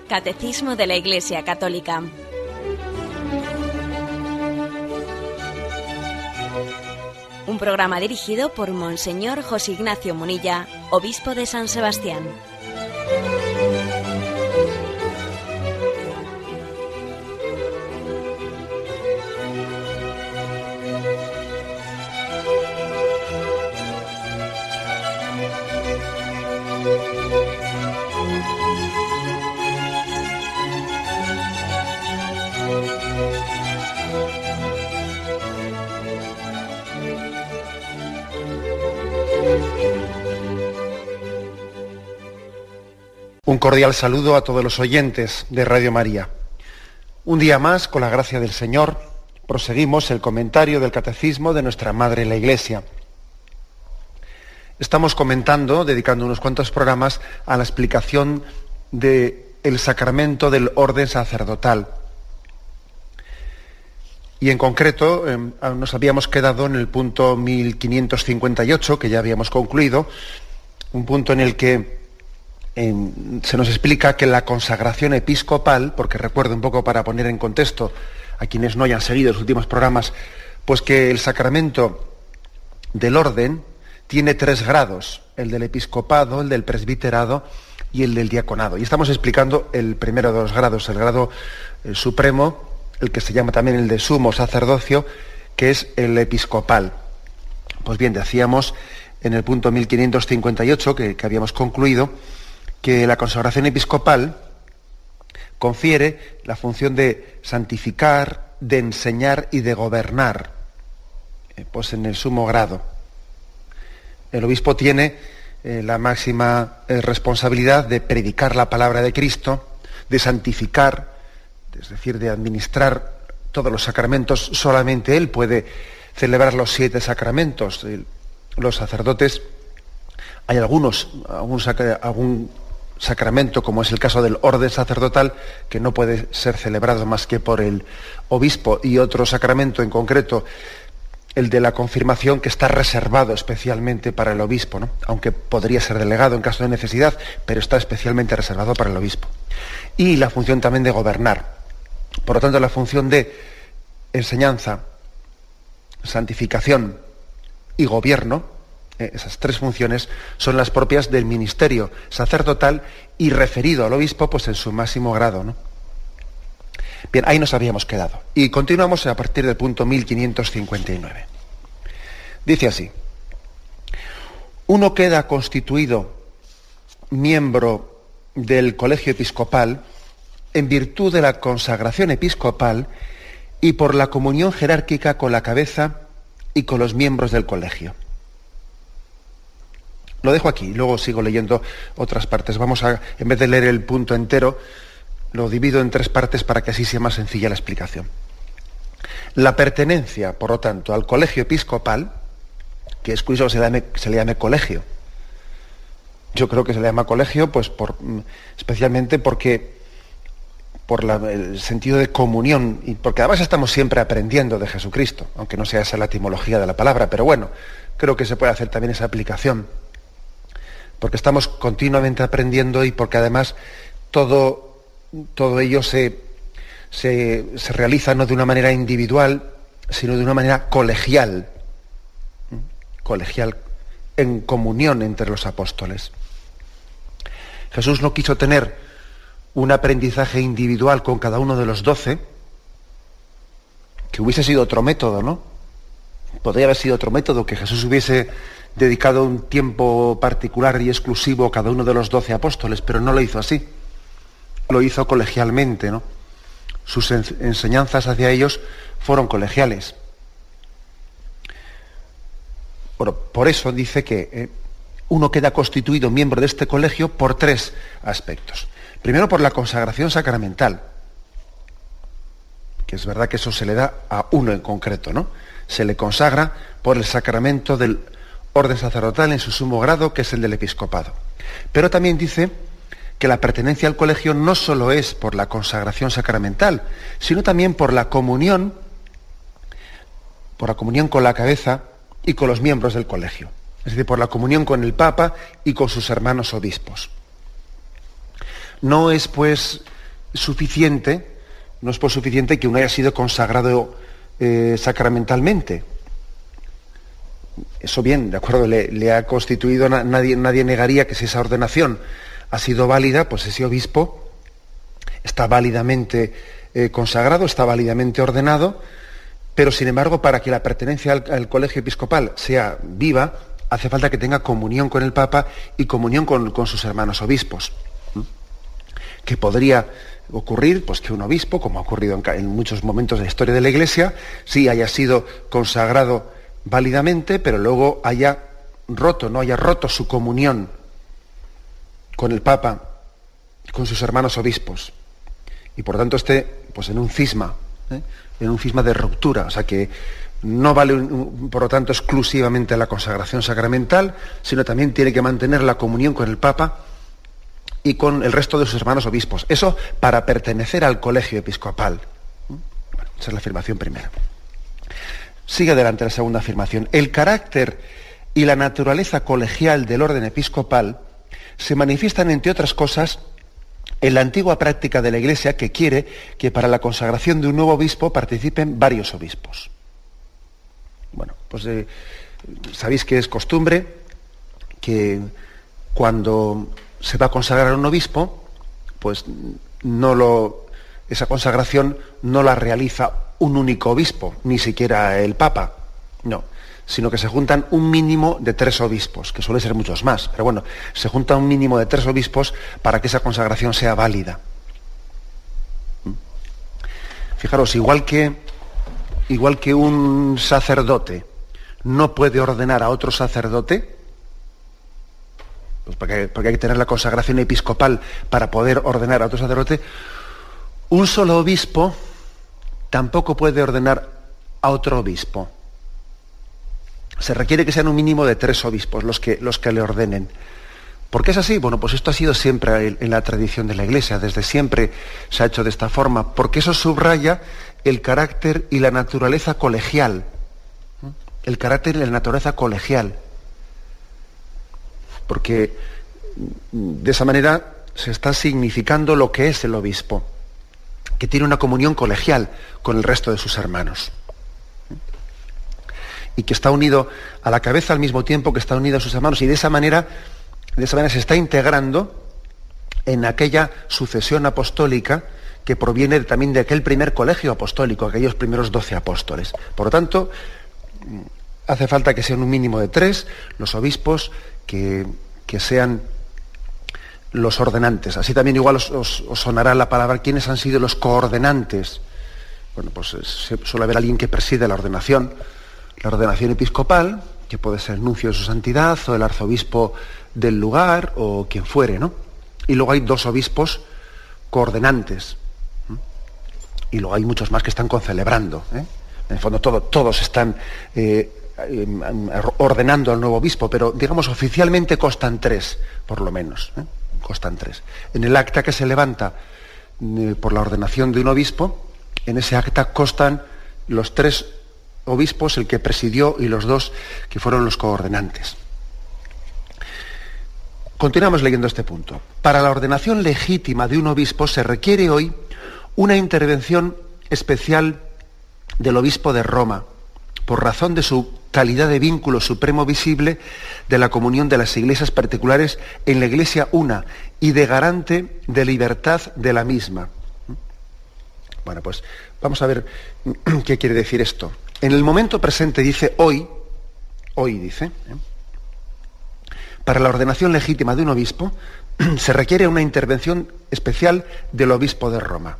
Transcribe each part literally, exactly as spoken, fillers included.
Catecismo de la Iglesia Católica. Un programa dirigido por Monseñor José Ignacio Munilla, obispo de San Sebastián. Un cordial saludo a todos los oyentes de Radio María. Un día más, con la gracia del Señor, proseguimos el comentario del Catecismo de nuestra Madre la Iglesia. Estamos comentando, dedicando unos cuantos programas a la explicación del sacramento del orden sacerdotal. Y en concreto, eh, nos habíamos quedado en el punto mil quinientos cincuenta y ocho, que ya habíamos concluido, un punto en el que En, se nos explica que la consagración episcopal, porque recuerdo un poco para poner en contexto a quienes no hayan seguido los últimos programas, pues que el sacramento del orden tiene tres grados, el del episcopado, el del presbiterado y el del diaconado. Y estamos explicando el primero de los grados, el grado el supremo, el que se llama también el de sumo sacerdocio, que es el episcopal. Pues bien, decíamos en el punto mil quinientos cincuenta y ocho, que, que habíamos concluido, que la consagración episcopal confiere la función de santificar, de enseñar y de gobernar, eh, pues en el sumo grado. El obispo tiene eh, la máxima eh, responsabilidad de predicar la palabra de Cristo, de santificar, es decir, de administrar todos los sacramentos. Solamente él puede celebrar los siete sacramentos. Los sacerdotes, hay algunos, algún, sacra, algún sacramento, como es el caso del orden sacerdotal, que no puede ser celebrado más que por el obispo, y otro sacramento en concreto, el de la confirmación, que está reservado especialmente para el obispo, ¿no? Aunque podría ser delegado en caso de necesidad, pero está especialmente reservado para el obispo. Y la función también de gobernar. Por lo tanto, la función de enseñanza, santificación y gobierno, esas tres funciones son las propias del ministerio sacerdotal y referido al obispo, pues en su máximo grado, ¿no? Bien, ahí nos habíamos quedado. Y continuamos a partir del punto mil quinientos cincuenta y nueve. Dice así: uno queda constituido miembro del colegio episcopal en virtud de la consagración episcopal y por la comunión jerárquica con la cabeza y con los miembros del colegio. Lo dejo aquí, luego sigo leyendo otras partes. Vamos a, en vez de leer el punto entero, lo divido en tres partes para que así sea más sencilla la explicación. La pertenencia, por lo tanto, al colegio episcopal, que es curioso que se le llame, se le llame colegio. Yo creo que se le llama colegio, pues por, especialmente porque por la, el sentido de comunión, y porque además estamos siempre aprendiendo de Jesucristo, aunque no sea esa la etimología de la palabra, pero bueno, creo que se puede hacer también esa aplicación. Porque estamos continuamente aprendiendo y porque además todo, todo ello se, se, se realiza no de una manera individual, sino de una manera colegial, colegial, en comunión entre los apóstoles. Jesús no quiso tener un aprendizaje individual con cada uno de los doce, que hubiese sido otro método, ¿no? Podría haber sido otro método, que Jesús hubiese dedicado un tiempo particular y exclusivo a cada uno de los doce apóstoles, pero no lo hizo así. Lo hizo colegialmente, ¿no? Sus enseñanzas hacia ellos fueron colegiales. Bueno, por eso dice que eh, uno queda constituido miembro de este colegio por tres aspectos. Primero, por la consagración sacramental, que es verdad que eso se le da a uno en concreto, ¿no? Se le consagra por el sacramento del orden sacerdotal en su sumo grado, que es el del episcopado. Pero también dice que la pertenencia al colegio no solo es por la consagración sacramental, sino también por la comunión, por la comunión con la cabeza y con los miembros del colegio. Es decir, por la comunión con el Papa y con sus hermanos obispos. No es, pues, suficiente, no es por suficiente que uno haya sido consagrado eh, sacramentalmente. Eso bien, de acuerdo, le, le ha constituido, nadie, nadie negaría que si esa ordenación ha sido válida, pues ese obispo está válidamente eh, consagrado, está válidamente ordenado, pero sin embargo, para que la pertenencia al, al colegio episcopal sea viva, hace falta que tenga comunión con el Papa y comunión con, con sus hermanos obispos. ¿Mm? Que podría ocurrir, pues que un obispo, como ha ocurrido en, en muchos momentos de la historia de la Iglesia, sí haya sido consagrado válidamente, pero luego haya roto, no haya roto su comunión con el Papa, con sus hermanos obispos. Y por tanto esté pues, en un cisma, ¿eh? en un cisma de ruptura, o sea que no vale, por lo tanto, exclusivamente la consagración sacramental, sino también tiene que mantener la comunión con el Papa y con el resto de sus hermanos obispos. Eso para pertenecer al colegio episcopal. Bueno, esa es la afirmación primera. Sigue adelante la segunda afirmación. El carácter y la naturaleza colegial del orden episcopal se manifiestan, entre otras cosas, en la antigua práctica de la Iglesia, que quiere que para la consagración de un nuevo obispo participen varios obispos. Bueno, pues eh, sabéis que es costumbre que cuando se va a consagrar a un obispo, pues no lo, esa consagración no la realiza un único obispo, ni siquiera el Papa, no, sino que se juntan un mínimo de tres obispos, que suele ser muchos más, pero bueno, se junta un mínimo de tres obispos para que esa consagración sea válida. Fijaros, igual que, igual que un sacerdote no puede ordenar a otro sacerdote, pues porque, porque hay que tener la consagración episcopal para poder ordenar a otro sacerdote, un solo obispo tampoco puede ordenar a otro obispo. Se requiere que sean un mínimo de tres obispos los que, los que le ordenen. ¿Por qué es así? Bueno, pues esto ha sido siempre en la tradición de la Iglesia, desde siempre se ha hecho de esta forma, porque eso subraya el carácter y la naturaleza colegial. El carácter y la naturaleza colegial. Porque de esa manera se está significando lo que es el obispo, que tiene una comunión colegial con el resto de sus hermanos. Y que está unido a la cabeza al mismo tiempo que está unido a sus hermanos, y de esa manera, de esa manera se está integrando en aquella sucesión apostólica que proviene también de aquel primer colegio apostólico, aquellos primeros doce apóstoles. Por lo tanto, hace falta que sean un mínimo de tres los obispos que, que sean los ordenantes. Así también igual os, os, os sonará la palabra quiénes han sido los coordenantes. Bueno, pues se, suele haber alguien que preside la ordenación, la ordenación episcopal, que puede ser el nuncio de su santidad o el arzobispo del lugar o quien fuere, ¿no? Y luego hay dos obispos coordenantes. ¿Mm? Y luego hay muchos más que están concelebrando, ¿eh? En el fondo todo, todos están eh, ordenando al nuevo obispo, pero digamos oficialmente constan tres, por lo menos. ¿eh? Constan tres. En el acta que se levanta eh, por la ordenación de un obispo, en ese acta constan los tres obispos, el que presidió y los dos que fueron los coordenantes. Continuamos leyendo este punto. Para la ordenación legítima de un obispo se requiere hoy una intervención especial del obispo de Roma, por razón de su calidad de vínculo supremo visible de la comunión de las iglesias particulares en la iglesia una y de garante de libertad de la misma. Bueno, pues vamos a ver qué quiere decir esto. En el momento presente dice hoy, hoy dice, ¿eh? para la ordenación legítima de un obispo se requiere una intervención especial del obispo de Roma.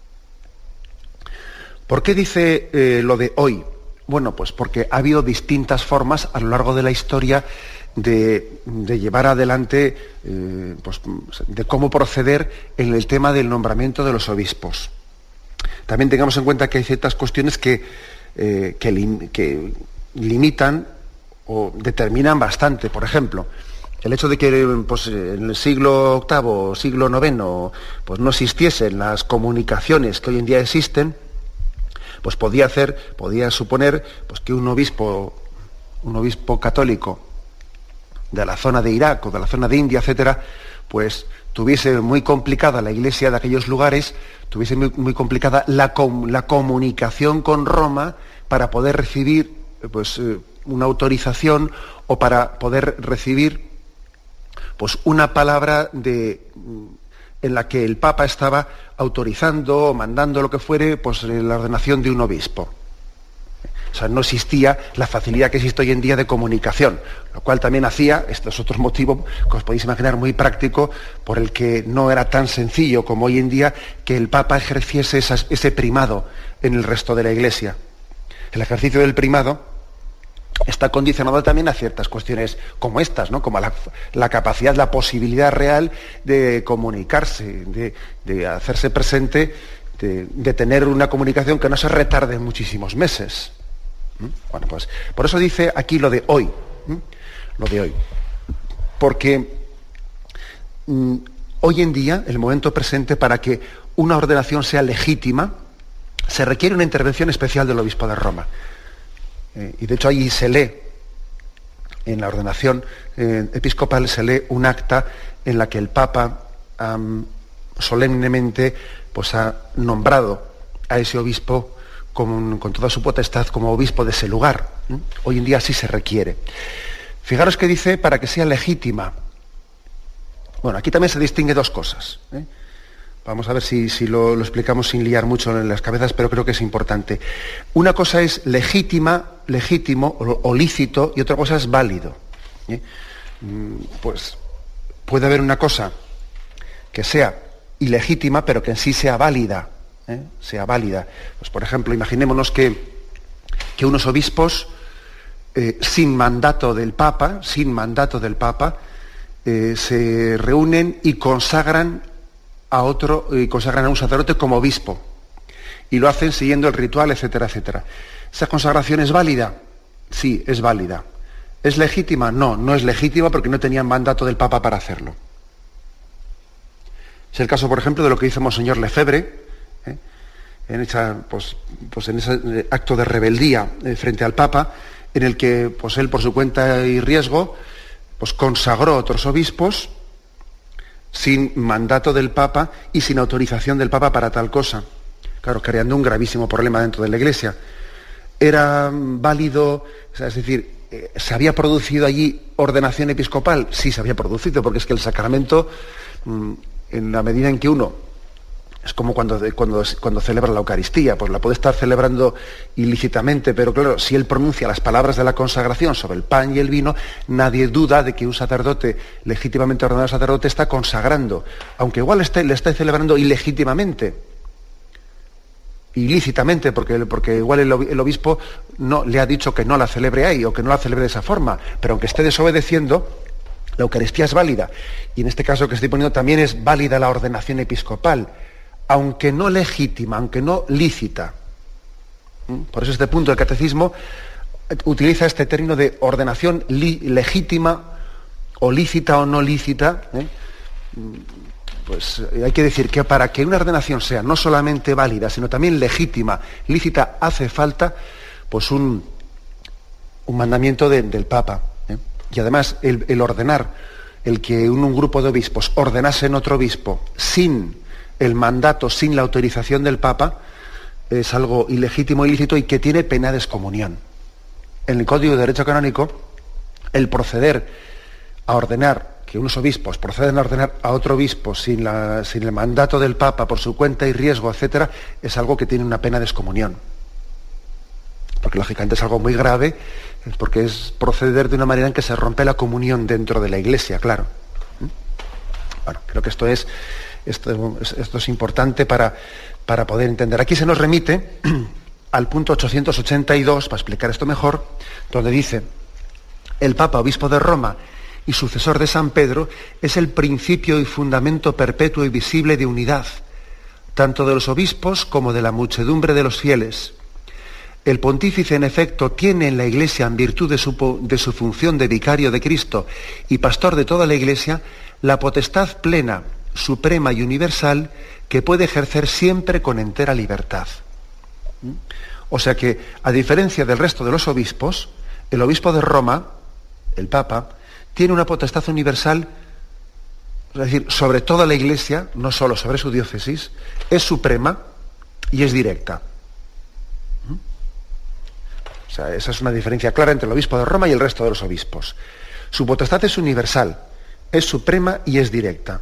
¿Por qué dice eh, lo de hoy? Bueno, pues porque ha habido distintas formas a lo largo de la historia de, de llevar adelante, eh, pues, de cómo proceder en el tema del nombramiento de los obispos. También tengamos en cuenta que hay ciertas cuestiones que, eh, que, lim, que limitan o determinan bastante. Por ejemplo, el hecho de que pues, en el siglo octavo o siglo noveno pues, no existiesen las comunicaciones que hoy en día existen, pues podía hacer, podía suponer pues, que un obispo, un obispo católico de la zona de Irak o de la zona de India, etcétera, pues tuviese muy complicada la Iglesia de aquellos lugares, tuviese muy, muy complicada la, com, la comunicación con Roma para poder recibir pues, eh, una autorización o para poder recibir pues, una palabra de, en la que el Papa estaba autorizando o mandando lo que fuere pues, la ordenación de un obispo. O sea, no existía la facilidad que existe hoy en día de comunicación, lo cual también hacía, este es otro motivo que os podéis imaginar muy práctico, por el que no era tan sencillo como hoy en día que el Papa ejerciese esas, ese primado en el resto de la Iglesia. El ejercicio del primado está condicionado también a ciertas cuestiones como estas, ¿no? Como la, la capacidad, la posibilidad real de comunicarse, de, de hacerse presente, de, de tener una comunicación que no se retarde muchísimos meses. Bueno, pues por eso dice aquí lo de hoy, ¿eh? Lo de hoy. Porque mm, hoy en día, el momento presente, para que una ordenación sea legítima, se requiere una intervención especial del obispo de Roma. Eh, y de hecho ahí se lee, en la ordenación eh, episcopal, se lee un acta en la que el Papa um, solemnemente pues, ha nombrado a ese obispo Con, con toda su potestad como obispo de ese lugar. ¿eh? Hoy en día sí se requiere. Fijaros que dice para que sea legítima. Bueno, aquí también se distingue dos cosas. ¿eh? Vamos a ver si, si lo, lo explicamos sin liar mucho en las cabezas, pero creo que es importante. Una cosa es legítima, legítimo o, o lícito, y otra cosa es válido. ¿eh? Pues puede haber una cosa que sea ilegítima, pero que en sí sea válida. ¿Eh? sea válida. Pues, por ejemplo, imaginémonos que, que unos obispos, eh, sin mandato del Papa, sin mandato del Papa, eh, se reúnen y consagran a otro, y consagran a un sacerdote como obispo. Y lo hacen siguiendo el ritual, etcétera, etcétera. ¿Esa consagración es válida? Sí, es válida. ¿Es legítima? No, no es legítima porque no tenían mandato del Papa para hacerlo. Es el caso, por ejemplo, de lo que hizo Monseñor Lefebvre, ¿eh? en, esa, pues, pues en ese acto de rebeldía eh, frente al Papa, en el que pues, él por su cuenta y riesgo pues, consagró a otros obispos sin mandato del Papa y sin autorización del Papa para tal cosa. Claro, creando un gravísimo problema dentro de la Iglesia. ¿Era válido? O sea, es decir, eh, ¿se había producido allí ordenación episcopal? Sí, se había producido, porque es que el sacramento, mmm, en la medida en que uno es como cuando, cuando, cuando celebra la Eucaristía, pues la puede estar celebrando ilícitamente, pero claro, si él pronuncia las palabras de la consagración sobre el pan y el vino, nadie duda de que un sacerdote, legítimamente ordenado sacerdote, está consagrando, aunque igual esté, le esté celebrando ilegítimamente, ilícitamente, porque, porque igual el, el obispo no, le ha dicho que no la celebre ahí, o que no la celebre de esa forma, pero aunque esté desobedeciendo, la Eucaristía es válida, y en este caso que estoy poniendo también es válida la ordenación episcopal, aunque no legítima, aunque no lícita. Por eso este punto del catecismo utiliza este término de ordenación legítima o lícita o no lícita. ¿eh? Pues hay que decir que para que una ordenación sea no solamente válida, sino también legítima, lícita, hace falta pues un, un mandamiento de, del Papa. ¿eh? Y además el, el ordenar, el que un, un grupo de obispos ordenase en otro obispo sin el mandato, sin la autorización del Papa, es algo ilegítimo, ilícito y que tiene pena de excomunión. En el Código de Derecho Canónico, el proceder a ordenar, que unos obispos proceden a ordenar a otro obispo sin, la, sin el mandato del Papa, por su cuenta y riesgo, etcétera, es algo que tiene una pena de excomunión. Porque lógicamente es algo muy grave, porque es proceder de una manera en que se rompe la comunión dentro de la Iglesia, claro. Bueno, creo que esto es Esto, esto es importante para, para poder entender. Aquí se nos remite al punto ochocientos ochenta y dos, para explicar esto mejor, donde dice: el Papa, obispo de Roma y sucesor de San Pedro, es el principio y fundamento perpetuo y visible de unidad, tanto de los obispos como de la muchedumbre de los fieles. El pontífice, en efecto, tiene en la Iglesia, en virtud de su, de su función de vicario de Cristo y pastor de toda la Iglesia, la potestad plena, suprema y universal que puede ejercer siempre con entera libertad. O sea que, a diferencia del resto de los obispos, el obispo de Roma, el Papa, tiene una potestad universal es decir, sobre toda la Iglesia, no solo sobre su diócesis, es suprema y es directa. ¿Mm? O sea, esa es una diferencia clara entre el obispo de Roma y el resto de los obispos. Su potestad es universal, es suprema y es directa,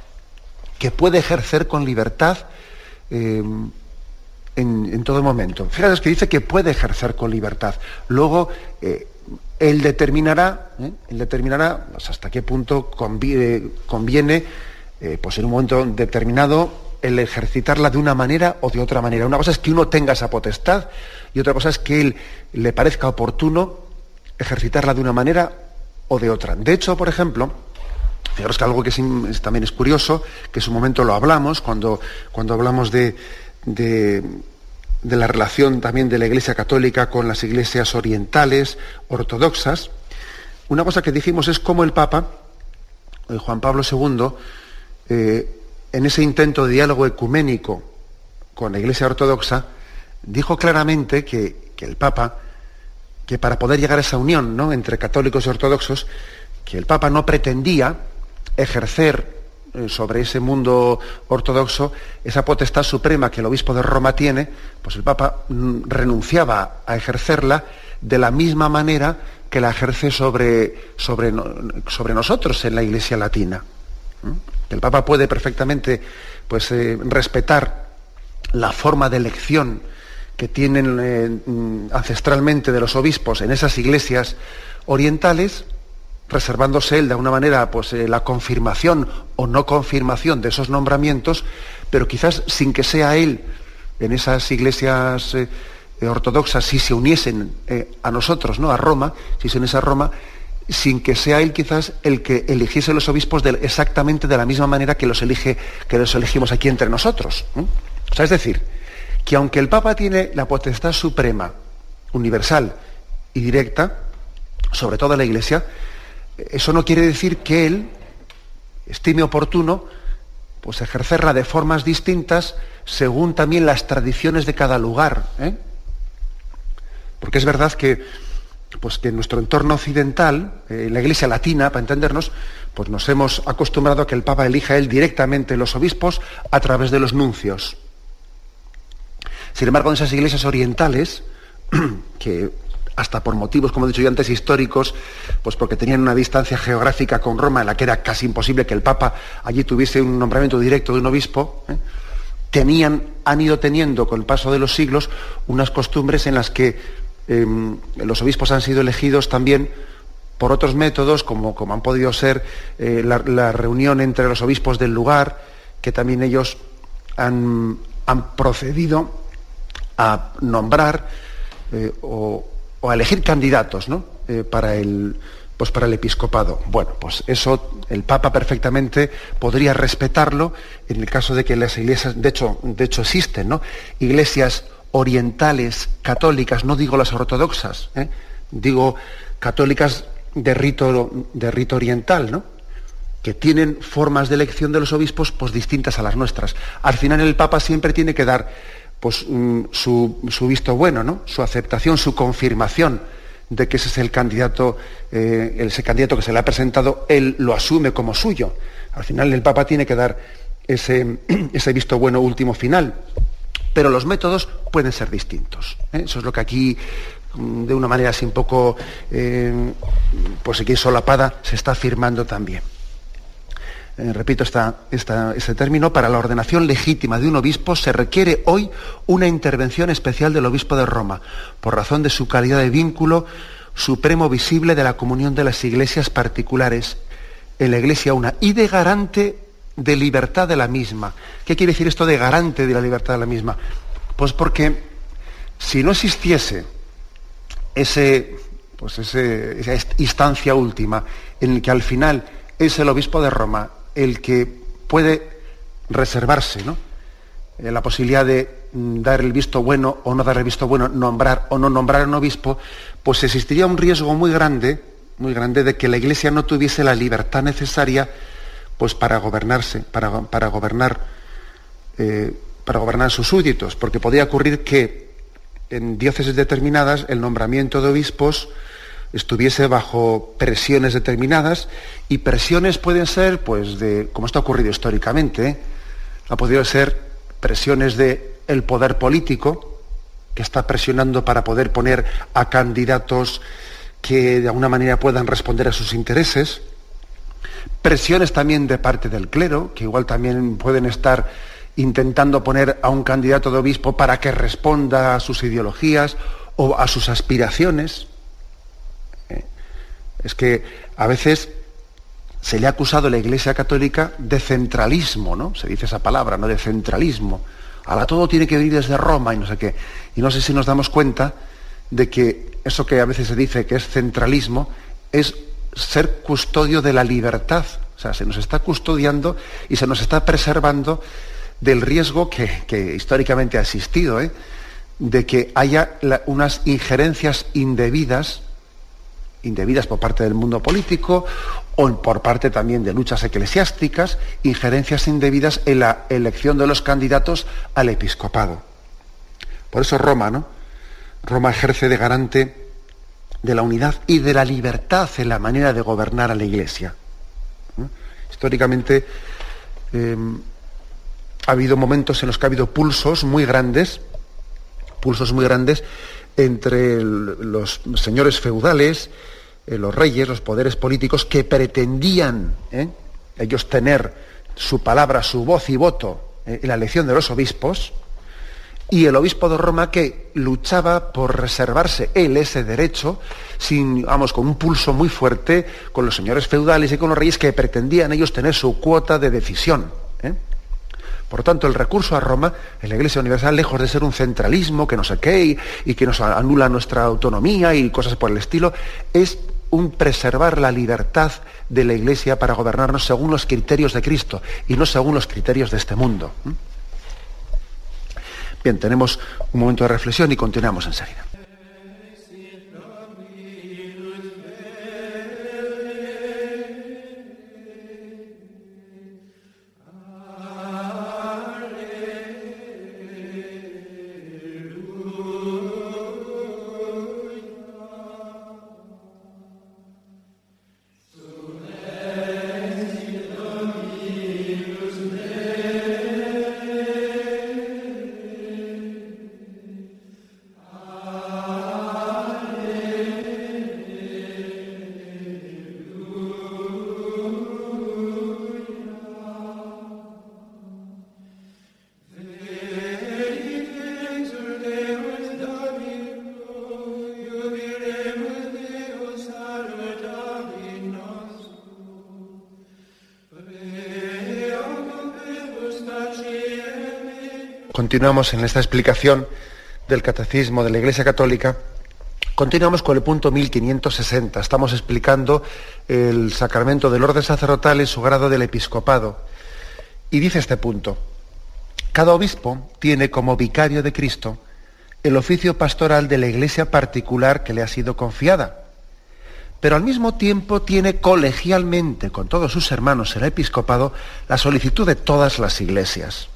que puede ejercer con libertad eh, en, en todo momento. Fíjate que dice que puede ejercer con libertad. Luego, eh, él determinará, ¿eh? él determinará pues, hasta qué punto conviene, conviene eh, pues en un momento determinado, el ejercitarla de una manera o de otra manera. Una cosa es que uno tenga esa potestad y otra cosa es que él le parezca oportuno ejercitarla de una manera o de otra. De hecho, por ejemplo, fijaros que algo que es, es, también es curioso, que en su momento lo hablamos, cuando, cuando hablamos de, de, de la relación también de la Iglesia Católica con las iglesias orientales, ortodoxas, una cosa que dijimos es cómo el Papa, Juan Pablo segundo, eh, en ese intento de diálogo ecuménico con la Iglesia Ortodoxa, dijo claramente que, que el Papa, que para poder llegar a esa unión, ¿no?, entre católicos y ortodoxos, que el Papa no pretendía ejercer eh, sobre ese mundo ortodoxo esa potestad suprema que el obispo de Roma tiene, pues el Papa mm, renunciaba a ejercerla de la misma manera que la ejerce sobre, sobre, sobre nosotros en la Iglesia Latina. ¿Mm? El Papa puede perfectamente pues, eh, respetar la forma de elección que tienen eh, ancestralmente de los obispos en esas iglesias orientales, reservándose él de alguna manera pues, eh, la confirmación o no confirmación de esos nombramientos, pero quizás sin que sea él en esas iglesias eh, ortodoxas, si se uniesen eh, a nosotros, ¿no?, a Roma, si se uniese a Roma, sin que sea él quizás el que eligiese los obispos de, exactamente de la misma manera que los elige, que los elegimos aquí entre nosotros. ¿eh? O sea, es decir, que aunque el Papa tiene la potestad suprema, universal y directa, sobre toda la Iglesia, eso no quiere decir que él estime oportuno pues, ejercerla de formas distintas según también las tradiciones de cada lugar. ¿eh? Porque es verdad que pues que en nuestro entorno occidental, en eh, la Iglesia latina, para entendernos, pues nos hemos acostumbrado a que el Papa elija él directamente los obispos a través de los nuncios. Sin embargo, en esas iglesias orientales, que hasta por motivos, como he dicho yo antes, históricos, pues porque tenían una distancia geográfica con Roma en la que era casi imposible que el Papa allí tuviese un nombramiento directo de un obispo, ¿eh? tenían, han ido teniendo con el paso de los siglos unas costumbres en las que Eh, los obispos han sido elegidos también por otros métodos, como, como han podido ser eh, la, la reunión entre los obispos del lugar, que también ellos han, han procedido a nombrar eh, o, o a elegir candidatos, ¿no? eh, para el, pues para el episcopado. Bueno, pues eso el Papa perfectamente podría respetarlo en el caso de que las iglesias, de hecho, de hecho existen, ¿no?, iglesias orientales, católicas, no digo las ortodoxas, ¿eh? digo católicas de rito, de rito oriental, ¿no?, que tienen formas de elección de los obispos pues, distintas a las nuestras. Al final el Papa siempre tiene que dar pues, um, su, su visto bueno, ¿no?, su aceptación, su confirmación de que ese es el candidato, eh, ese candidato que se le ha presentado, él lo asume como suyo. Al final el Papa tiene que dar ese, ese visto bueno último final. Pero los métodos pueden ser distintos. ¿eh? Eso es lo que aquí, de una manera así un poco, eh, pues aquí solapada, se está afirmando también. Eh, repito esta, esta, este término: para la ordenación legítima de un obispo se requiere hoy una intervención especial del obispo de Roma, por razón de su calidad de vínculo supremo visible de la comunión de las iglesias particulares en la Iglesia una, y de garante de libertad de la misma. ¿Qué quiere decir esto de garante de la libertad de la misma? Pues porque si no existiese ese, pues ese, esa instancia última en el que al final es el obispo de Roma el que puede reservarse, ¿no?, eh, la posibilidad de mm, dar el visto bueno o no dar el visto bueno, nombrar o no nombrar a un obispo, pues existiría un riesgo muy grande, muy grande de que la Iglesia no tuviese la libertad necesaria pues para gobernarse, para, para gobernar, eh, para gobernar sus súbditos, porque podría ocurrir que en diócesis determinadas el nombramiento de obispos estuviese bajo presiones determinadas, y presiones pueden ser, pues, de, como esto ha ocurrido históricamente, ¿eh? ha podido ser presiones del poder político, que está presionando para poder poner a candidatos que de alguna manera puedan responder a sus intereses, presiones también de parte del clero, que igual también pueden estar intentando poner a un candidato de obispo para que responda a sus ideologías o a sus aspiraciones. Es que a veces se le ha acusado a la Iglesia Católica de centralismo, ¿no? Se dice esa palabra, ¿no? De centralismo. Ahora todo tiene que venir desde Roma y no sé qué. Y no sé si nos damos cuenta de que eso que a veces se dice que es centralismo es ser custodio de la libertad. O sea, se nos está custodiando y se nos está preservando del riesgo que, que históricamente ha existido, ¿eh? de que haya la, unas injerencias indebidas, indebidas por parte del mundo político o por parte también de luchas eclesiásticas, injerencias indebidas en la elección de los candidatos al episcopado. Por eso Roma, ¿no? Roma ejerce de garante de la unidad y de la libertad en la manera de gobernar a la Iglesia. ¿Eh? Históricamente eh, ha habido momentos en los que ha habido pulsos muy grandes, pulsos muy grandes entre el, los señores feudales, eh, los reyes, los poderes políticos que pretendían ¿eh? ellos tener su palabra, su voz y voto eh, en la elección de los obispos, y el obispo de Roma que luchaba por reservarse él ese derecho, sin, vamos, con un pulso muy fuerte con los señores feudales y con los reyes que pretendían ellos tener su cuota de decisión. ¿eh? Por tanto, el recurso a Roma, en la Iglesia Universal, lejos de ser un centralismo que no sé qué y, y que nos anula nuestra autonomía y cosas por el estilo, es un preservar la libertad de la Iglesia para gobernarnos según los criterios de Cristo y no según los criterios de este mundo. ¿eh? Bien, tenemos un momento de reflexión y continuamos enseguida. Continuamos en esta explicación del Catecismo de la Iglesia Católica. Continuamos con el punto mil quinientos sesenta. Estamos explicando el sacramento del orden sacerdotal y su grado del episcopado. Y dice este punto: cada obispo tiene como vicario de Cristo el oficio pastoral de la iglesia particular que le ha sido confiada, pero al mismo tiempo tiene colegialmente con todos sus hermanos en el episcopado la solicitud de todas las iglesias.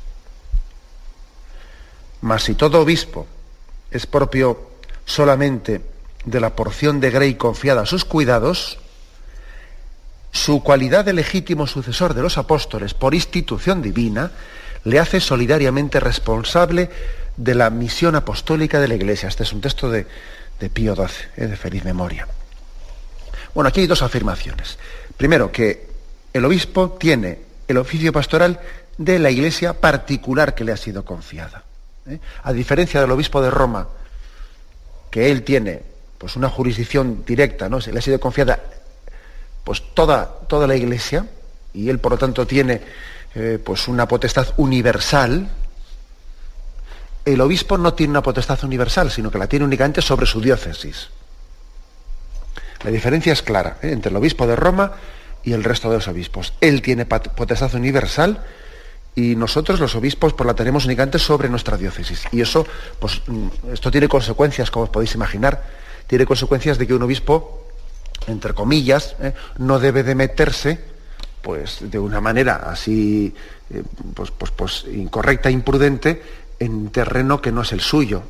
Mas si todo obispo es propio solamente de la porción de grey confiada a sus cuidados, su cualidad de legítimo sucesor de los apóstoles por institución divina le hace solidariamente responsable de la misión apostólica de la Iglesia. Este es un texto de, de Pío doce, eh, de feliz memoria. Bueno, aquí hay dos afirmaciones. Primero, que el obispo tiene el oficio pastoral de la Iglesia particular que le ha sido confiada. ¿Eh? A diferencia del obispo de Roma, que él tiene pues una jurisdicción directa, ¿no? Se le ha sido confiada pues toda, toda la Iglesia, y él por lo tanto tiene eh, pues una potestad universal. El obispo no tiene una potestad universal, sino que la tiene únicamente sobre su diócesis. La diferencia es clara ¿eh? entre el obispo de Roma y el resto de los obispos. Él tiene potestad universal y nosotros, los obispos, pues la tenemos únicamente sobre nuestra diócesis. Y eso, pues, esto tiene consecuencias, como os podéis imaginar. Tiene consecuencias de que un obispo, entre comillas, ¿eh? no debe de meterse, pues, de una manera así, eh, pues, pues, pues, incorrecta, imprudente, en terreno que no es el suyo.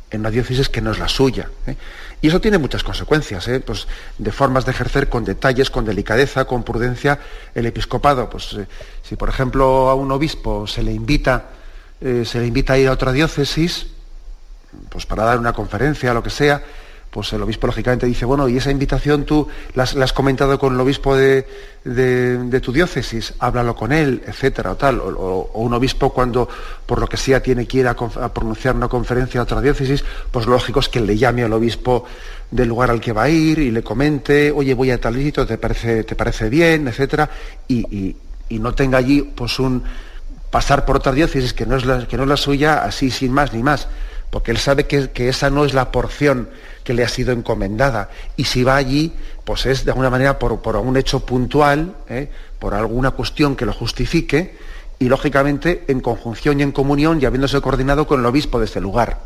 en una diócesis que no es la suya, ¿eh? Y eso tiene muchas consecuencias, ¿eh? Pues de formas de ejercer con detalles, con delicadeza, con prudencia el episcopado. Pues eh, si por ejemplo a un obispo se le invita, eh, se le invita a ir a otra diócesis, pues para dar una conferencia, lo que sea, pues el obispo lógicamente dice, bueno, y esa invitación tú la has, la has comentado con el obispo de, de, de tu diócesis, háblalo con él, etcétera, o tal. O, o, o un obispo cuando, por lo que sea, tiene que ir a, a pronunciar una conferencia a otra diócesis, pues lo lógico es que le llame al obispo del lugar al que va a ir y le comente, oye, voy a tal sitio, ¿te parece, te parece bien, etcétera? Y, y, y no tenga allí pues un pasar por otra diócesis que no es la, que no es la suya, así sin más ni más, porque él sabe que, que esa no es la porción que le ha sido encomendada, y si va allí, pues es de alguna manera por, por un hecho puntual, ¿eh? por alguna cuestión que lo justifique, y lógicamente en conjunción y en comunión y habiéndose coordinado con el obispo de ese lugar.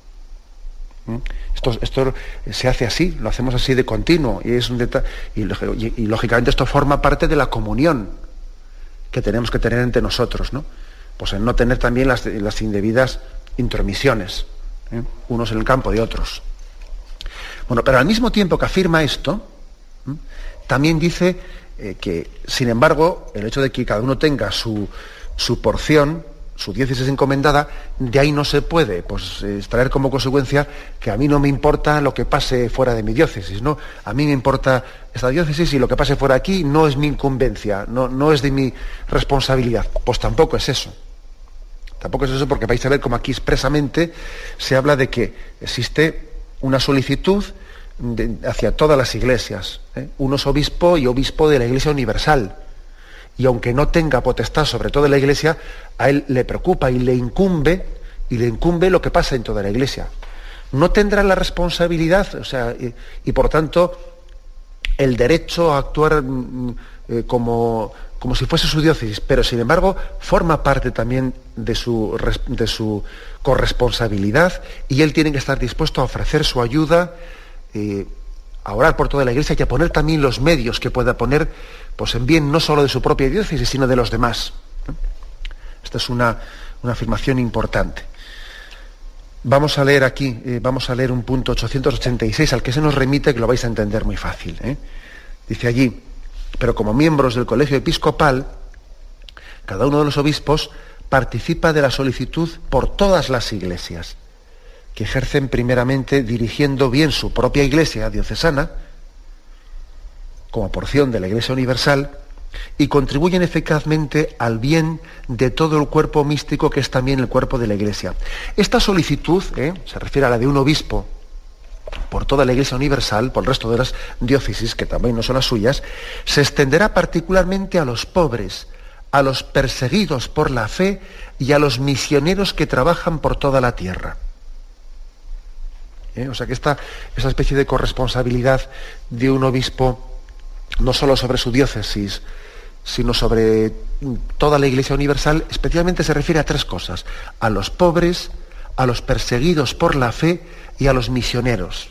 ¿Mm? Esto, esto se hace así, lo hacemos así de continuo, y, es un deta- y, y, y lógicamente esto forma parte de la comunión que tenemos que tener entre nosotros, ¿no? Pues en no tener también las, las indebidas intromisiones, ¿eh? unos en el campo de otros. Bueno, pero al mismo tiempo que afirma esto, ¿eh? también dice eh, que, sin embargo, el hecho de que cada uno tenga su, su porción, su diócesis encomendada, de ahí no se puede pues, extraer como consecuencia que a mí no me importa lo que pase fuera de mi diócesis, ¿no? A mí me importa esta diócesis y lo que pase fuera aquí no es mi incumbencia, no, no es de mi responsabilidad. Pues tampoco es eso. Tampoco es eso, porque vais a ver como aquí expresamente se habla de que existe una solicitud de, hacia todas las iglesias. ¿eh? Uno es obispo y obispo de la Iglesia Universal. Y aunque no tenga potestad sobre toda la Iglesia, a él le preocupa y le incumbe, y le incumbe lo que pasa en toda la Iglesia. No tendrá la responsabilidad, o sea, y, y por tanto el derecho a actuar eh, como... como si fuese su diócesis, pero sin embargo forma parte también de su, de su corresponsabilidad, y él tiene que estar dispuesto a ofrecer su ayuda, eh, a orar por toda la Iglesia y a poner también los medios que pueda poner pues, en bien no solo de su propia diócesis, sino de los demás. Esta es una, una afirmación importante. Vamos a leer aquí, eh, vamos a leer un punto ochocientos ochenta y seis al que se nos remite, que lo vais a entender muy fácil. ¿eh? Dice allí: pero como miembros del colegio episcopal, cada uno de los obispos participa de la solicitud por todas las iglesias, que ejercen primeramente dirigiendo bien su propia iglesia diocesana, como porción de la Iglesia Universal, y contribuyen eficazmente al bien de todo el cuerpo místico, que es también el cuerpo de la Iglesia. Esta solicitud, ¿eh? se refiere a la de un obispo, por toda la Iglesia Universal, por el resto de las diócesis, que también no son las suyas, se extenderá particularmente a los pobres, a los perseguidos por la fe y a los misioneros que trabajan por toda la tierra. ¿Eh? O sea que esta, esa especie de corresponsabilidad de un obispo, no solo sobre su diócesis, sino sobre toda la Iglesia Universal, especialmente se refiere a tres cosas: a los pobres, a los perseguidos por la fe y a los misioneros.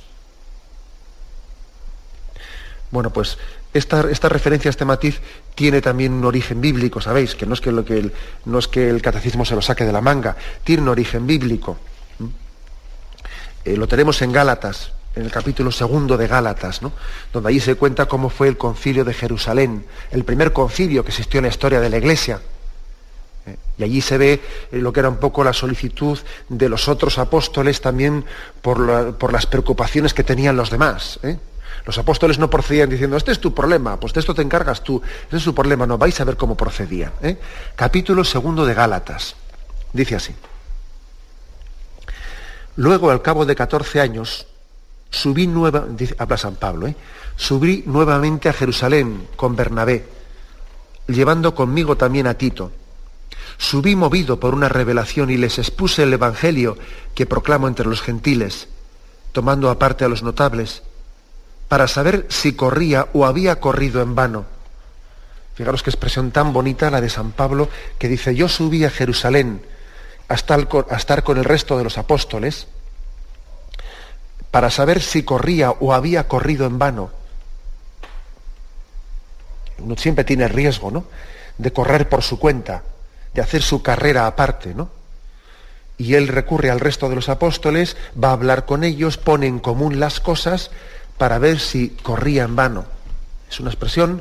Bueno, pues esta, esta referencia, este matiz, tiene también un origen bíblico, ¿sabéis? Que no es que, lo que el, no es que el catecismo se lo saque de la manga, tiene un origen bíblico. Eh, lo tenemos en Gálatas, en el capítulo segundo de Gálatas, ¿no? Donde allí se cuenta cómo fue el concilio de Jerusalén, el primer concilio que existió en la historia de la Iglesia. Y allí se ve lo que era un poco la solicitud de los otros apóstoles también por, la, por las preocupaciones que tenían los demás. ¿eh? Los apóstoles no procedían diciendo, este es tu problema, pues de esto te encargas tú, ese es tu problema. No, vais a ver cómo procedían. ¿eh? Capítulo segundo de Gálatas. Dice así: luego, al cabo de catorce años, subí nueva, dice, habla San Pablo, ¿eh? subí nuevamente a Jerusalén con Bernabé, llevando conmigo también a Tito. Subí movido por una revelación y les expuse el evangelio que proclamo entre los gentiles, tomando aparte a los notables, para saber si corría o había corrido en vano. Fijaros qué expresión tan bonita la de San Pablo, que dice: yo subí a Jerusalén a estar, a estar con el resto de los apóstoles para saber si corría o había corrido en vano. Uno siempre tiene el riesgo, ¿no?, de correr por su cuenta, de hacer su carrera aparte, ¿no? y él recurre al resto de los apóstoles, va a hablar con ellos, pone en común las cosas para ver si corría en vano. Es una expresión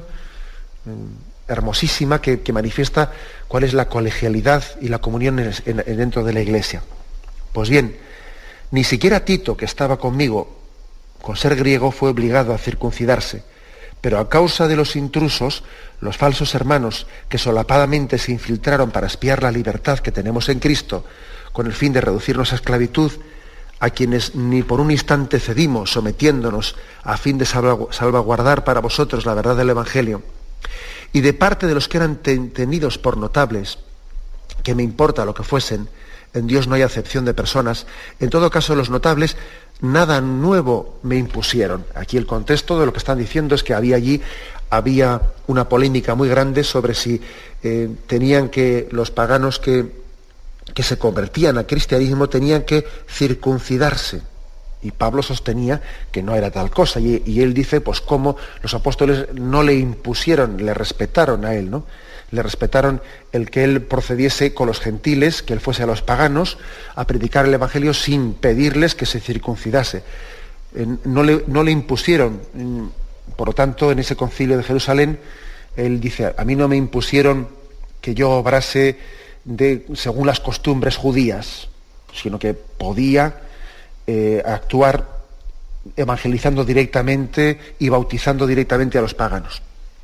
mm, hermosísima que, que manifiesta cuál es la colegialidad y la comunión en, en, dentro de la Iglesia. Pues bien, ni siquiera Tito, que estaba conmigo, con ser griego, fue obligado a circuncidarse, pero a causa de los intrusos, los falsos hermanos que solapadamente se infiltraron para espiar la libertad que tenemos en Cristo, con el fin de reducirnos a esclavitud, a quienes ni por un instante cedimos, sometiéndonos a fin de salvaguardar para vosotros la verdad del Evangelio, y de parte de los que eran tenidos por notables, que me importa lo que fuesen, en Dios no hay acepción de personas, en todo caso los notables nada nuevo me impusieron. Aquí el contexto de lo que están diciendo es que había allí había una polémica muy grande sobre si eh, tenían que los paganos que, que se convertían al cristianismo tenían que circuncidarse. Y Pablo sostenía que no era tal cosa. Y, y él dice, pues cómo los apóstoles no le impusieron, le respetaron a él, ¿no? Le respetaron el que él procediese con los gentiles, que él fuese a los paganos, a predicar el Evangelio sin pedirles que se circuncidase. No le, no le impusieron. Por lo tanto, en ese concilio de Jerusalén, él dice, a mí no me impusieron que yo obrase de, según las costumbres judías, sino que podía eh, actuar evangelizando directamente y bautizando directamente a los paganos.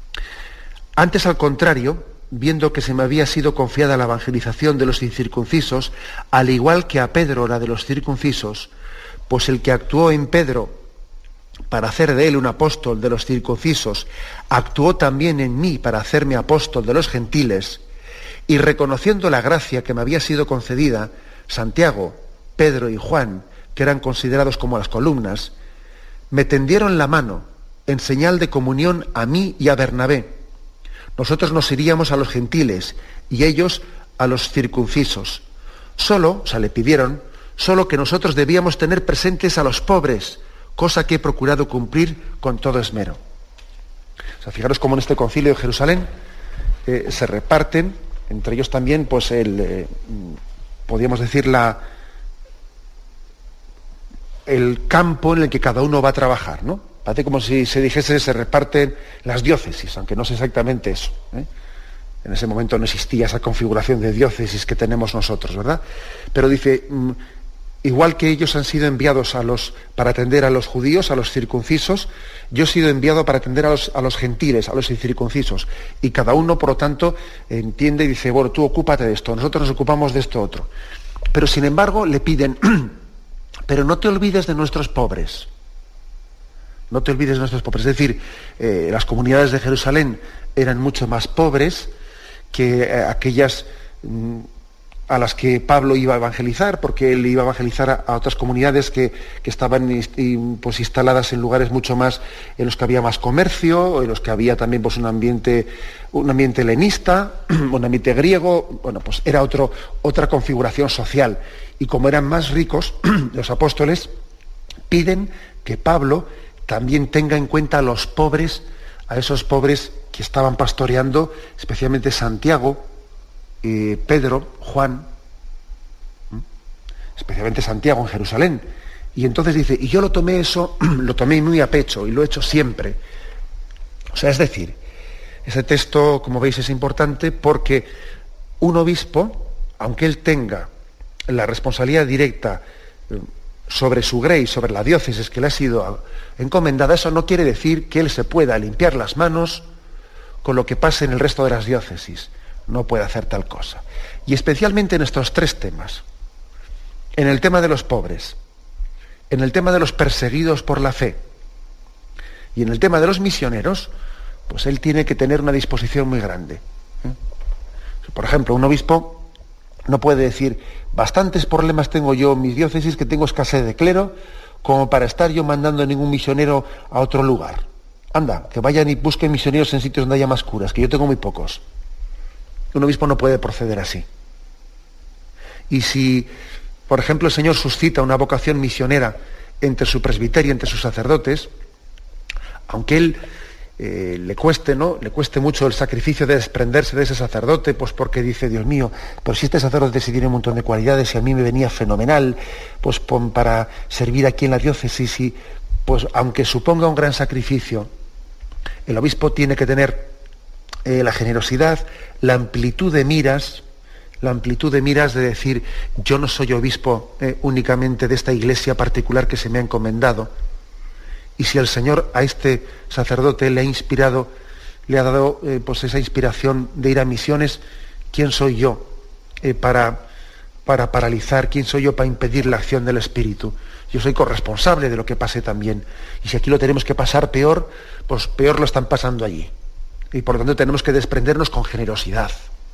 Antes, al contrario, viendo que se me había sido confiada la evangelización de los incircuncisos, al igual que a Pedro la de los circuncisos, pues el que actuó en Pedro para hacer de él un apóstol de los circuncisos, actuó también en mí para hacerme apóstol de los gentiles, y reconociendo la gracia que me había sido concedida, Santiago, Pedro y Juan, que eran considerados como las columnas, me tendieron la mano en señal de comunión a mí y a Bernabé. Nosotros nos iríamos a los gentiles y ellos a los circuncisos. Solo, o sea, le pidieron, solo que nosotros debíamos tener presentes a los pobres, cosa que he procurado cumplir con todo esmero. O sea, fijaros cómo en este concilio de Jerusalén eh, se reparten, entre ellos también, pues el, eh, podríamos decir, la, el campo en el que cada uno va a trabajar, ¿no? Parece como si se dijese se reparten las diócesis, aunque no es exactamente eso, ¿eh? En ese momento no existía esa configuración de diócesis que tenemos nosotros, ¿verdad? Pero dice, igual que ellos han sido enviados a los, para atender a los judíos, a los circuncisos, yo he sido enviado para atender a los, a los gentiles, a los incircuncisos. Y cada uno, por lo tanto, entiende y dice, bueno, tú ocúpate de esto, nosotros nos ocupamos de esto otro. Pero sin embargo le piden, pero no te olvides de nuestros pobres. No te olvides de nuestros pobres. Es decir, eh, las comunidades de Jerusalén eran mucho más pobres que eh, aquellas mm, a las que Pablo iba a evangelizar, porque él iba a evangelizar a, a otras comunidades que, que estaban y, pues, instaladas en lugares mucho más, en los que había más comercio, en los que había también pues, un ambiente, un ambiente helenista, un ambiente griego. Bueno, pues era otro, otra configuración social. Y como eran más ricos, los apóstoles piden que Pablo también tenga en cuenta a los pobres, a esos pobres que estaban pastoreando, especialmente Santiago, eh, Pedro, Juan, ¿eh? especialmente Santiago en Jerusalén. Y entonces dice, y yo lo tomé eso, lo tomé muy a pecho y lo he hecho siempre. O sea, es decir, ese texto, como veis, es importante porque un obispo, aunque él tenga la responsabilidad directa eh, sobre su grey, sobre la diócesis que le ha sido encomendada, eso no quiere decir que él se pueda limpiar las manos con lo que pase en el resto de las diócesis. No puede hacer tal cosa. Y especialmente en estos tres temas. En el tema de los pobres, en el tema de los perseguidos por la fe y en el tema de los misioneros, pues él tiene que tener una disposición muy grande. Por ejemplo, un obispo no puede decir, bastantes problemas tengo yo en mis diócesis, que tengo escasez de clero, como para estar yo mandando a ningún misionero a otro lugar. Anda, que vayan y busquen misioneros en sitios donde haya más curas, que yo tengo muy pocos. Un obispo no puede proceder así. Y si, por ejemplo, el Señor suscita una vocación misionera entre su presbiterio, entre sus sacerdotes, aunque él eh, le cueste, ¿no? Le cueste mucho el sacrificio de desprenderse de ese sacerdote, pues porque dice, Dios mío, pero si este sacerdote sí tiene un montón de cualidades y a mí me venía fenomenal, pues para servir aquí en la diócesis, y pues aunque suponga un gran sacrificio, el obispo tiene que tener eh, la generosidad, la amplitud de miras, la amplitud de miras de decir, yo no soy obispo eh, únicamente de esta iglesia particular que se me ha encomendado, y si el Señor a este sacerdote le ha inspirado, le ha dado eh, pues esa inspiración de ir a misiones, ¿quién soy yo eh, para, para paralizar? ¿Quién soy yo para impedir la acción del Espíritu? Yo soy corresponsable de lo que pase también. Y si aquí lo tenemos que pasar peor, pues peor lo están pasando allí. Y por lo tanto tenemos que desprendernos con generosidad.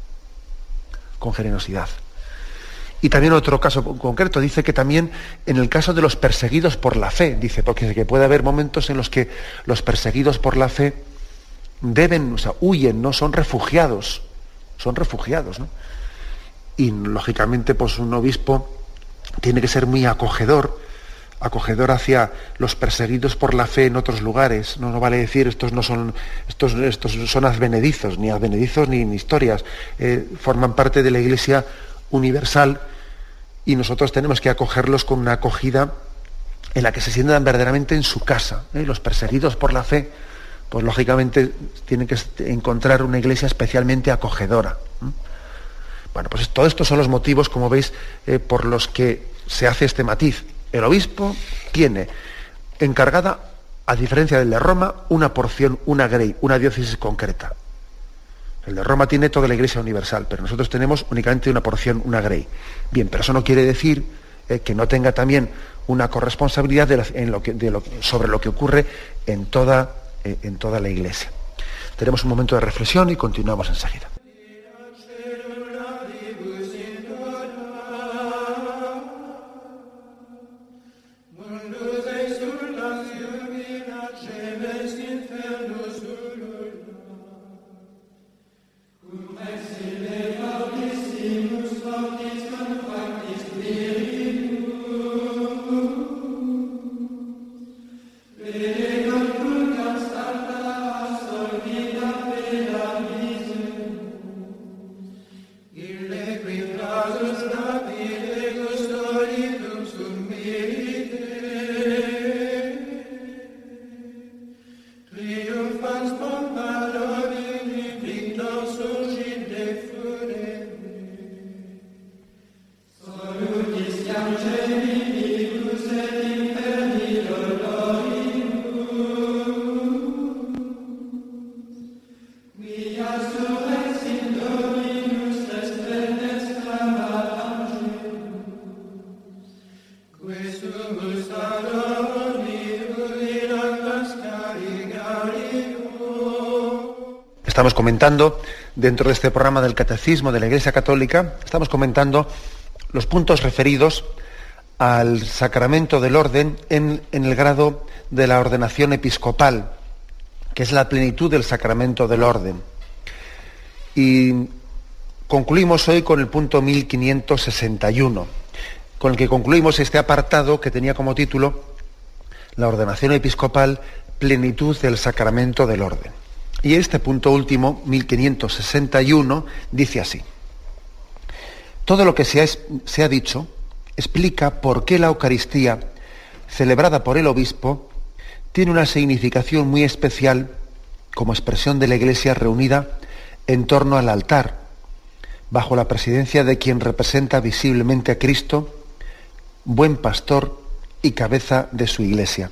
Con generosidad. Y también otro caso concreto, dice que también en el caso de los perseguidos por la fe, dice, porque que puede haber momentos en los que los perseguidos por la fe deben, o sea, huyen, ¿no? Son refugiados, son refugiados, ¿no? Y lógicamente, pues un obispo tiene que ser muy acogedor, acogedor hacia los perseguidos por la fe en otros lugares. No, no vale decir estos no son, estos, estos son advenedizos, ni advenedizos ni, ni historias. Eh, forman parte de la Iglesia universal y nosotros tenemos que acogerlos con una acogida en la que se sientan verdaderamente en su casa. ¿eh? Los perseguidos por la fe, pues lógicamente tienen que encontrar una iglesia especialmente acogedora. ¿eh? Bueno, pues todos estos son los motivos, como veis, eh, por los que se hace este matiz. El obispo tiene encargada, a diferencia del de Roma, una porción, una grey, una diócesis concreta. El de Roma tiene toda la Iglesia universal, pero nosotros tenemos únicamente una porción, una grey. Bien, pero eso no quiere decir eh, que no tenga también una corresponsabilidad de la, en lo que, de lo, sobre lo que ocurre en toda, eh, en toda la Iglesia. Tenemos un momento de reflexión y continuamos enseguida. Estamos comentando, dentro de este programa del Catecismo de la Iglesia Católica, estamos comentando los puntos referidos al sacramento del orden en, en el grado de la ordenación episcopal, que es la plenitud del sacramento del orden. Y concluimos hoy con el punto mil quinientos sesenta y uno, con el que concluimos este apartado que tenía como título la ordenación episcopal, plenitud del sacramento del orden. Y este punto último, mil quinientos sesenta y uno, dice así: todo lo que se ha, se ha dicho explica por qué la Eucaristía, celebrada por el obispo, tiene una significación muy especial como expresión de la Iglesia reunida en torno al altar, bajo la presidencia de quien representa visiblemente a Cristo, buen pastor y cabeza de su Iglesia.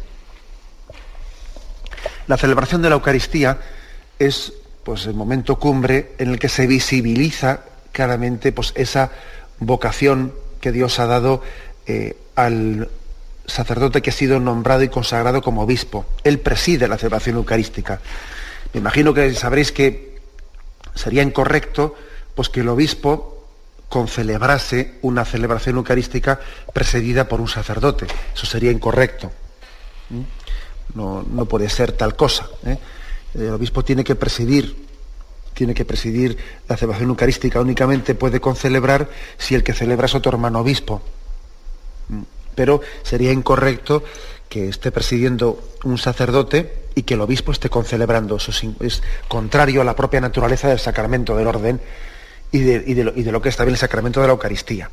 La celebración de la Eucaristía es pues el momento cumbre en el que se visibiliza claramente pues esa vocación que Dios ha dado eh, al sacerdote que ha sido nombrado y consagrado como obispo. Él preside la celebración eucarística. Me imagino que sabréis que sería incorrecto pues que el obispo concelebrase una celebración eucarística presidida por un sacerdote. Eso sería incorrecto. No, no puede ser tal cosa, ¿eh? El obispo tiene que presidir, tiene que presidir la celebración eucarística. Únicamente puede concelebrar si el que celebra es otro hermano obispo. Pero sería incorrecto que esté presidiendo un sacerdote y que el obispo esté concelebrando. Eso es contrario a la propia naturaleza del sacramento del orden y de, y de, lo, y de lo que es también el sacramento de la Eucaristía.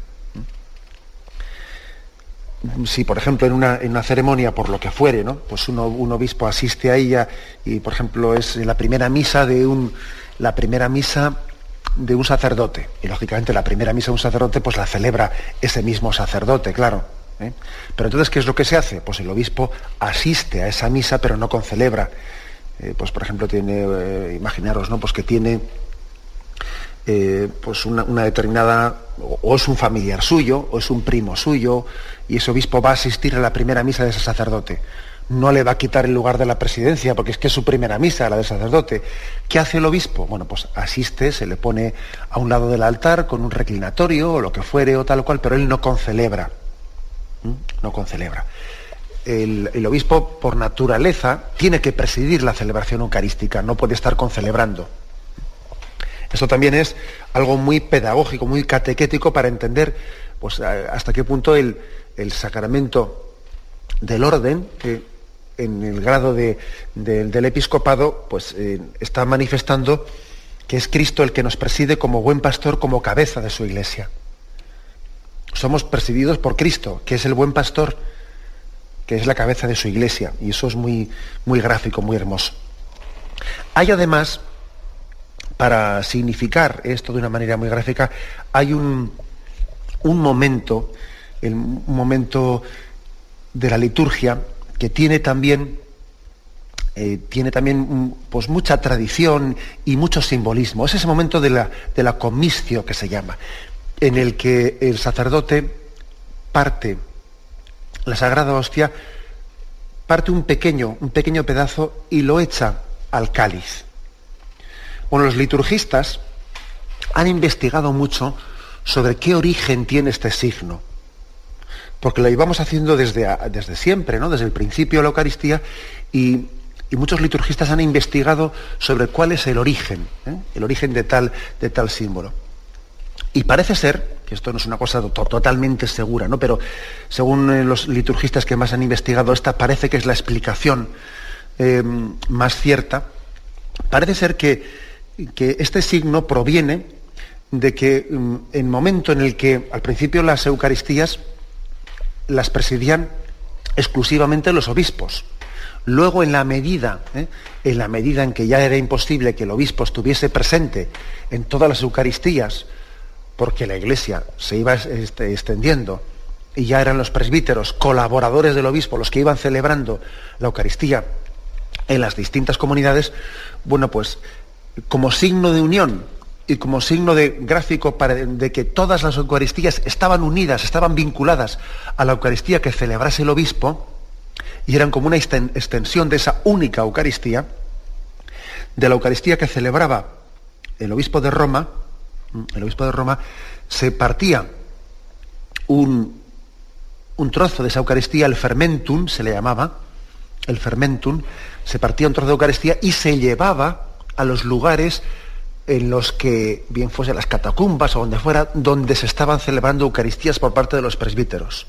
Si, por ejemplo, en una, en una ceremonia, por lo que fuere, ¿no?, pues uno, un obispo asiste a ella y, por ejemplo, es la primera misa de un, la primera misa de un sacerdote, y lógicamente la primera misa de un sacerdote pues la celebra ese mismo sacerdote, claro. ¿eh? Pero entonces, ¿qué es lo que se hace? Pues el obispo asiste a esa misa, pero no concelebra. Eh, pues, por ejemplo, tiene, eh, imaginaros, ¿no?, pues que tiene eh, pues una, una determinada, o, o es un familiar suyo, o es un primo suyo, y ese obispo va a asistir a la primera misa de ese sacerdote. No le va a quitar el lugar de la presidencia, porque es que es su primera misa, la del sacerdote. ¿Qué hace el obispo? Bueno, pues asiste, se le pone a un lado del altar con un reclinatorio o lo que fuere o tal o cual, pero él no concelebra. ¿Mm? No concelebra. El, el obispo, por naturaleza, tiene que presidir la celebración eucarística, no puede estar concelebrando. Esto también es algo muy pedagógico, muy catequético para entender pues, hasta qué punto el, el sacramento del orden, que en el grado de, de, del episcopado, pues eh, está manifestando que es Cristo el que nos preside como buen pastor, como cabeza de su iglesia. Somos presididos por Cristo, que es el buen pastor, que es la cabeza de su iglesia, y eso es muy, muy gráfico, muy hermoso. Hay además, para significar esto de una manera muy gráfica, hay un, un momento, el, un momento de la liturgia que tiene también, eh, tiene también pues, mucha tradición y mucho simbolismo. Es ese momento de la, de la comiscio, que se llama, en el que el sacerdote parte la Sagrada Hostia, parte un pequeño, un pequeño pedazo y lo echa al cáliz. Bueno, los liturgistas han investigado mucho sobre qué origen tiene este signo, porque lo íbamos haciendo desde, desde siempre, ¿no?, desde el principio de la Eucaristía, y, y muchos liturgistas han investigado sobre cuál es el origen, ¿eh? el origen de tal, de tal símbolo. Y parece ser, que esto no es una cosa to- totalmente segura, ¿no?, pero según los liturgistas que más han investigado, esta parece que es la explicación eh, más cierta. Parece ser que, que este signo proviene de que en el momento en el que al principio las Eucaristías las presidían exclusivamente los obispos. Luego, en la medida, ¿eh? en la medida en que ya era imposible que el obispo estuviese presente en todas las Eucaristías, porque la Iglesia se iba este, extendiendo y ya eran los presbíteros, colaboradores del obispo, los que iban celebrando la Eucaristía en las distintas comunidades, bueno, pues como signo de unión y como signo de gráfico para, de que todas las Eucaristías estaban unidas, estaban vinculadas a la Eucaristía que celebrase el obispo, y eran como una extensión de esa única Eucaristía, de la Eucaristía que celebraba el obispo de Roma, el obispo de Roma, se partía un, un trozo de esa Eucaristía, el fermentum se le llamaba, el fermentum, se partía un trozo de Eucaristía y se llevaba a los lugares en los que, bien fuese las catacumbas o donde fuera, donde se estaban celebrando Eucaristías por parte de los presbíteros.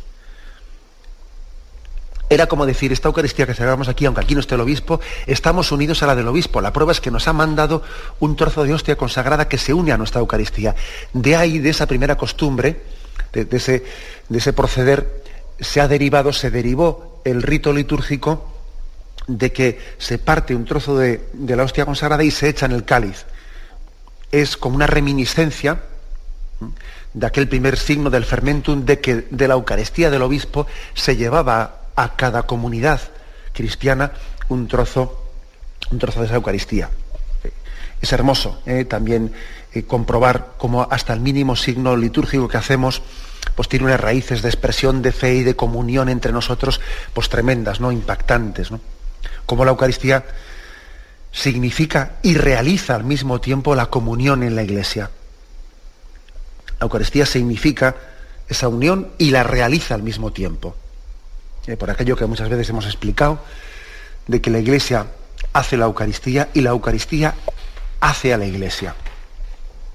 Era como decir, esta Eucaristía que celebramos aquí, aunque aquí no esté el obispo, estamos unidos a la del obispo. La prueba es que nos ha mandado un trozo de hostia consagrada que se une a nuestra Eucaristía. De ahí, de esa primera costumbre, de, de, ese, de ese proceder, se ha derivado, se derivó el rito litúrgico de que se parte un trozo de, de la hostia consagrada y se echa en el cáliz. Es como una reminiscencia de aquel primer signo del fermentum, de que de la Eucaristía del obispo se llevaba a cada comunidad cristiana un trozo, un trozo de esa Eucaristía. Es hermoso ¿eh? también eh, comprobar cómo hasta el mínimo signo litúrgico que hacemos pues tiene unas raíces de expresión de fe y de comunión entre nosotros pues tremendas, ¿no?, impactantes, ¿no? Cómo la Eucaristía significa y realiza al mismo tiempo la comunión en la Iglesia. La Eucaristía significa esa unión y la realiza al mismo tiempo. Eh, por aquello que muchas veces hemos explicado, de que la Iglesia hace la Eucaristía y la Eucaristía hace a la Iglesia.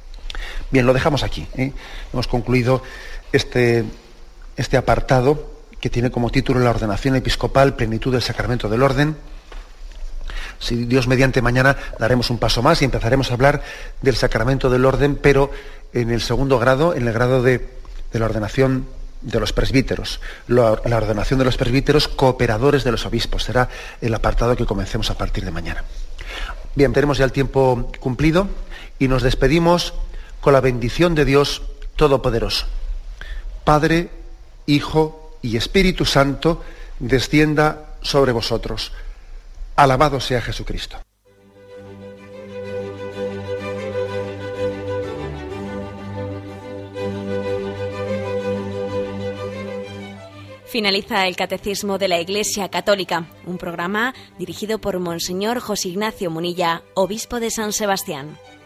Bien, lo dejamos aquí. ¿eh? Hemos concluido este, este apartado que tiene como título la ordenación episcopal, plenitud del sacramento del orden. Si Dios mediante, mañana daremos un paso más y empezaremos a hablar del sacramento del orden, pero en el segundo grado, en el grado de, de la ordenación de los presbíteros. La, la ordenación de los presbíteros, cooperadores de los obispos. Será el apartado que comencemos a partir de mañana. Bien, tenemos ya el tiempo cumplido y nos despedimos con la bendición de Dios Todopoderoso. Padre, Hijo y Espíritu Santo, descienda sobre vosotros. Alabado sea Jesucristo. Finaliza el Catecismo de la Iglesia Católica, un programa dirigido por Monseñor José Ignacio Munilla, obispo de San Sebastián.